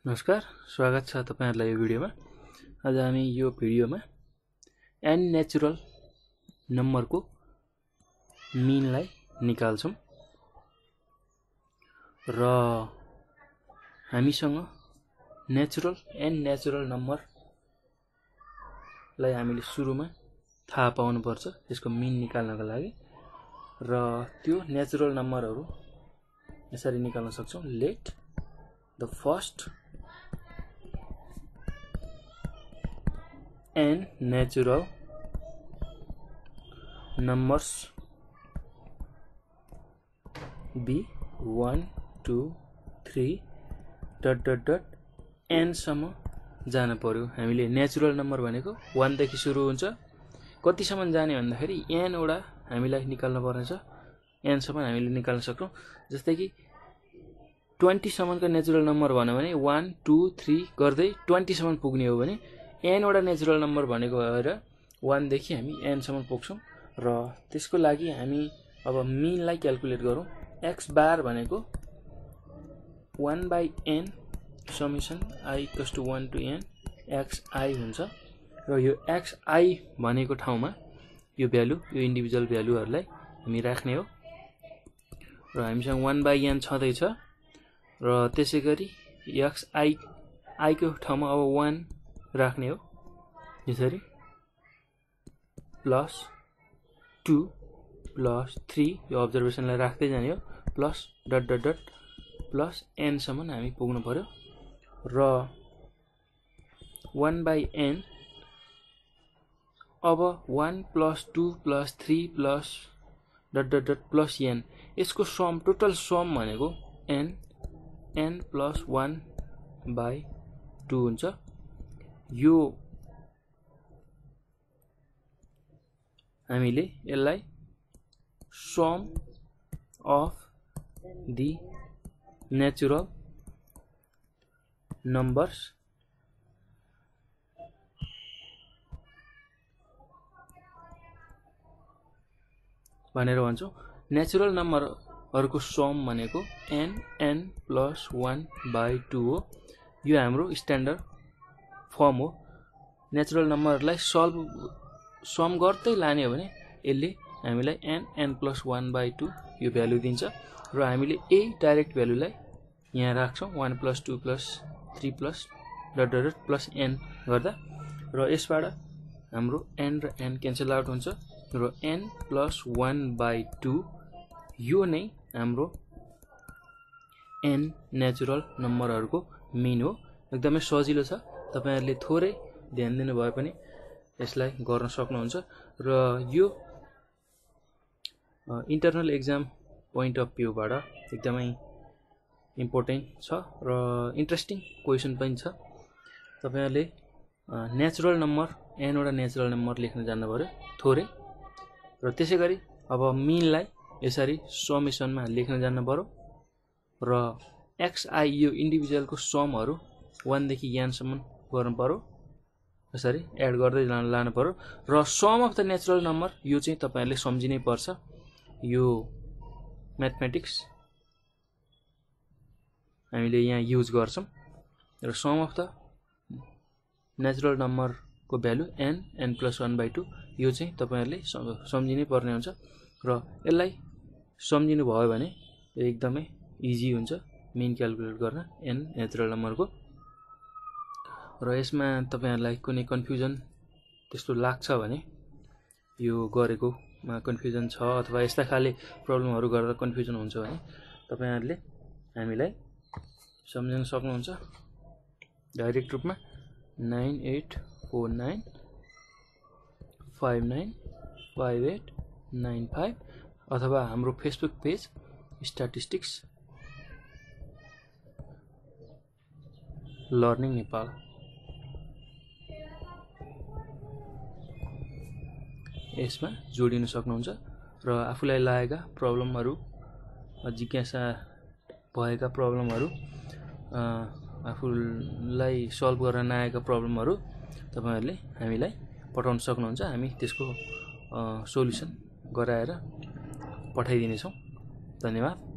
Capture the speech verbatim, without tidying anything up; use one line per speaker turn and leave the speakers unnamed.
नमस्कार, स्वागत छ तपाईहरुलाई यो भिडियोमा। आज हामी यो भिडियोमा n नेचुरल नम्बरको मिनलाई निकाल्छौं र हामीसँग नेचुरल n नेचुरल नम्बरलाई हामीले सुरुमा थाहा पाउनु पर्छ यसको मिन निकाल्नको लागि र त्यो नेचुरल नम्बरहरु यसरी निकाल्न सक्छौं। Let the first n natural numbers be one, two, three dot dot dot n सम्म जान पर्यो। हामीले नेचुरल नम्बर भनेको one देखि सुरु हुन्छ, कति सम्म जाने भन्दाखेरि n वटा हामीलाई निकाल्न पर्नेछ। n सम्म हामीले निकाल्न सक्छौं। जस्तै कि twenty सम्मको नेचुरल नम्बर भन्यो भने one, two, three गर्दै twenty सम्म पुग्ने हो भने n वटा नेचुरल नम्बर भनेको भएर one देखि हामी n सम्म पुग्छौं र त्यसको लागि हामी अब मिनलाई क्याल्कुलेट गरौं। x बार भनेको one by n summation I equals to one to n xi हुन्छ र यो xi भनेको ठाउँमा यो भ्यालु यो इन्डिभिजुअल भ्यालुहरुलाई हामी राख्ने हो र हामीसँग one by n छँदै छ र त्यसैगरी xi i को ठाउँमा अब one राख्ने हो यसरी प्लस two प्लस three यो अब्जर्भेसनलाई राख्दै जाने हो plus dot dot dot plus n सम्म हामी पुग्नु पर्यो र one by n अब one plus two plus three plus dot dot dot plus n यसको सम टोटल सम भनेको n n plus one by two हुन्छ। यो हामीले यसलाई sum of the natural numbers भनेर भन्छौं। नेचुरल नम्बरहरुको सम भनेको n n plus one by two हो। यो हाम्रो स्ट्यान्डर्ड फर्म हो। नेचुरल नम्बरहरुलाई सल्भ सम गर्दै लाने हो भने यसले हामीलाई n n plus one by two यो भ्यालु दिन्छ र हामीले a डाइरेक्ट भ्यालुलाई यहाँ राख्छौं one plus two plus three plus dot dot dot plus n गर्दा र यसबाट हाम्रो n र n क्यान्सल आउट हुन्छ र n plus one by two यो नै हाम्रो n नेचुरल नम्बरहरुको मिन हो। एकदमै सजिलो छ, तपाईहरुले थोरै ध्यान दिनु भए पनि यसलाई गर्न सक्नुहुन्छ र यो internal exam point of view बाट एकदमै इम्पोर्टेन्ट छ र इन्ट्रेस्टिङ क्वेशन पनि छ। तपाईहरुले नेचुरल नम्बर n वटा नेचुरल नम्बर लेख्न जान्नु पर्यो थोरै र त्यसैगरी अब मिनलाई यसरी समेसनमा लेख्न जान्नु पर्यो र xi यो इन्डिभिजुअलको समहरु one देखि n सम्म गर्नु पर्यो यसरी एड गर्दै लानु पर्यो र sum of the natural number यो चाहिँ तपाईहरुले सम्झिनै पर्छ। यो म्याथमेटिक्स हामीले यहाँ युज गर्छौं र sum of the natural number को value n n plus one by two यो चाहिँ तपाईहरुले सम्झिनै पर्ने हुन्छ र यसलाई सम्झिनु भयो भने यो एकदमै इजी हुन्छ मिन क्याल्कुलेट गर्न n नेचुरल नम्बरको। र यसमा तपाईहरुलाई कुनै कन्फ्युजन त्यस्तो लाग्छ भने यो गरेकोमा कन्फ्युजन छ अथवा यस्ता खाले प्रब्लमहरु गर्दा कन्फ्युजन हुन्छ भने तपाईहरुले हामीलाई सम्झाउन सक्नुहुन्छ डाइरेक्ट रूपमा nine eight four nine five nine five eight nine five अथवा हाम्रो Facebook page statistics learning Nepal यसमा जोडिन सक्नुहुन्छ र आफुलाई लागेका प्रब्लमहरु जिज्ञासा भएका प्रब्लमहरु आफुलाई सल्भ गर्न नआएका प्रब्लमहरु तपाईहरुले हामीलाई पठाउन सक्नुहुन्छ। हामी त्यसको सोलुसन गराएर पठाइदिनेछौं। धन्यवाद।